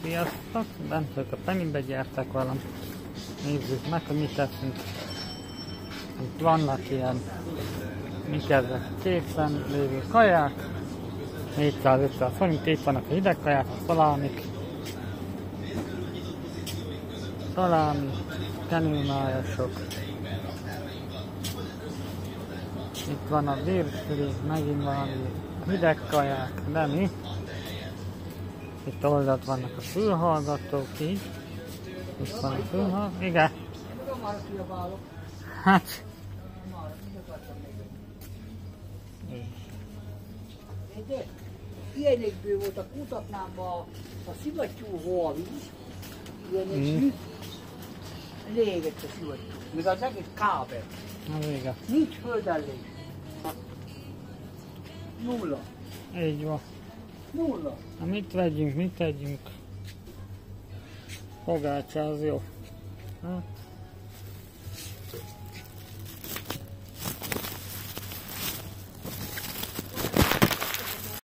Sziasztok! Bent vagyok a Pennybe, gyertek velem. Nézzük meg, hogy mit teszünk. Itt vannak ilyen, mik ezek, készen lévő kaják. 400-500 forint, itt vannak a hideg kaják, a szalámik. Szalámi, kenülmájasok. Itt van a virsli, megint valami hideg kaják, de mi? Itt oldalt vannak a fülhallgatók így. Itt van a fülhallgató, igen. Hát. Ilyenekből voltak, mutatnám a szivattyú hóvíz, ilyenekből légett a szivattyú, meg az egész kábel. Na vége. Nincs földön lég. Nulla. Így van. Nulla. Na mit vegyünk, mit tegyünk? Pogácsa az jó. Hát.